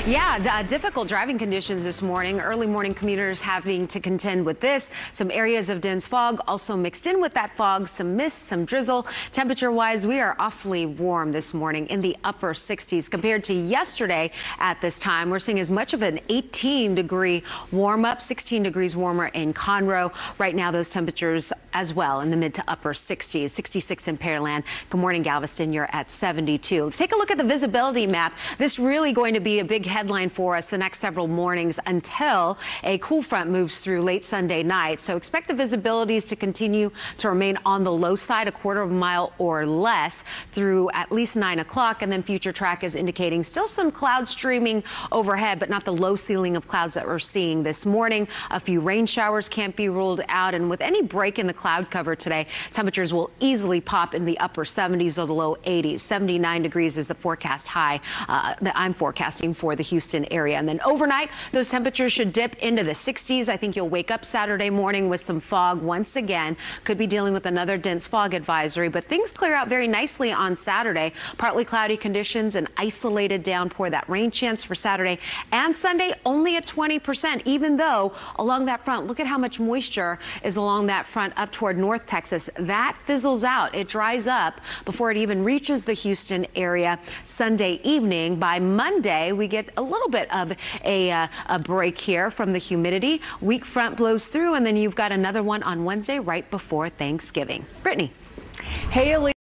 Yeah, difficult driving conditions this morning. Early morning commuters having to contend with this. Some areas of dense fog also mixed in with that fog, some mist, some drizzle. Temperature-wise, we are awfully warm this morning in the upper 60s compared to yesterday at this time. We're seeing as much of an 18-degree warm-up, 16 degrees warmer in Conroe. Right now, those temperatures as well in the mid to upper 60s, 66 in Pearland. Good morning, Galveston. You're at 72. Let's take a look at the visibility map. This really going to be a big headline for us the next several mornings until a cool front moves through late Sunday night. So expect the visibilities to continue to remain on the low side, a quarter of a mile or less through at least 9 o'clock. And then future track is indicating still some cloud streaming overhead, but not the low ceiling of clouds that we're seeing this morning. A few rain showers can't be ruled out. And with any break in the cloud cover today, temperatures will easily pop in the upper 70s or the low 80s. 79 degrees is the forecast high that I'm forecasting for the Houston area. And then overnight, those temperatures should dip into the 60s. I think you'll wake up Saturday morning with some fog once again. Could be dealing with another dense fog advisory, but things clear out very nicely on Saturday. Partly cloudy conditions, an isolated downpour. That rain chance for Saturday and Sunday only at 20%, even though along that front, look at how much moisture is along that front up toward North Texas. That fizzles out. It dries up before it even reaches the Houston area Sunday evening. By Monday, we get a little bit of a break here from the humidity. Weak front blows through, and then you've got another one on Wednesday right before Thanksgiving. Brittany. Hey, Elita.